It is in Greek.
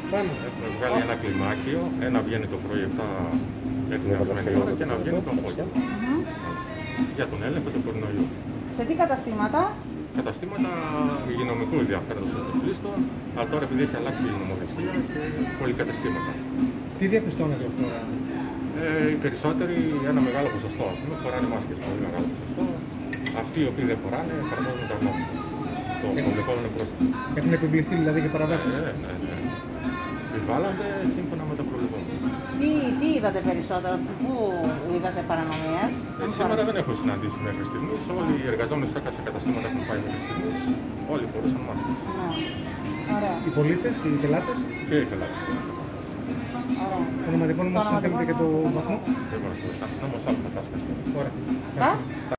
Έχουμε βγάλει ένα κλιμάκιο, ένα βγαίνει το πρωί 7 εκνευσμένη ώρα και ένα βγαίνει το απόγευμα. Για τον έλεγχο του κορονοϊού. Σε τι καταστήματα? Καταστήματα υγειονομικού ενδιαφέροντος στο πλήστο, αλλά τώρα επειδή έχει αλλάξει η νομοθεσία και πολυκαταστήματα. Τι διαπιστώνετε ως τώρα? Οι περισσότεροι, ένα μεγάλο ποσοστό, ας πούμε, φοράνε μάσκες. Πολύ μεγάλο ποσοστό. Αυτοί οι οποίοι δεν φοράνε, εφαρμόζουν τα νόμια. Το προβλεπόμενο πρόστιμο. Έχουν επιβληθεί δηλαδή και παραβάσεις? Ναι. Επιβάλλονται σύμφωνα με τα προβλεπόμενα. Τι είδατε περισσότερο, πού είδατε παρανομίες? Σήμερα δεν έχω συναντήσει μέχρι στιγμής. Όλοι οι εργαζόμενοι σε καταστήματα που έχουν πάει μέχρι στιγμής, όλοι φορούσαν μάσκες. Ναι. Ωραία. Οι πολίτες, οι πελάτες? Και οι πελάτες. Ωραία. Ονοματικό νόμος, αν θέλετε, και το βαθμό. Δεν μπορώ να σας πω. Αστυνόμος άλλο θα τα Ωραία. Τα?